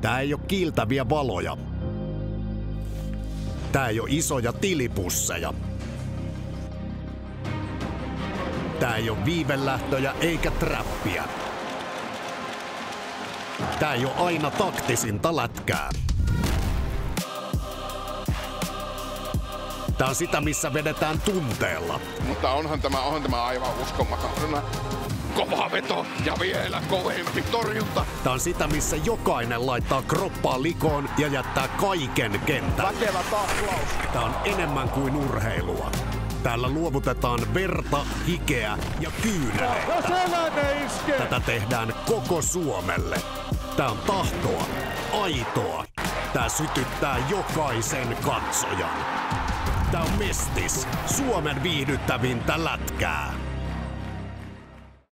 Tää ei oo kiiltäviä valoja. Tää ei oo isoja tilipusseja. Tää ei oo viivelähtöjä eikä trappia. Tää ei oo aina taktisinta lätkää. Tää on sitä, missä vedetään tunteella. Mutta onhan tämä aivan uskomaton. Kova veto ja vielä kovempi torjunta. Tää on sitä, missä jokainen laittaa kroppaa likoon ja jättää kaiken kentän. Väkevä taklaus. Tää on enemmän kuin urheilua. Täällä luovutetaan verta, hikeä ja kyyneleitä. Ja sellainen iskee. Tätä tehdään koko Suomelle. Tää on tahtoa, aitoa. Tää sytyttää jokaisen katsojan. Tää on Mestis, Suomen viihdyttävintä lätkää.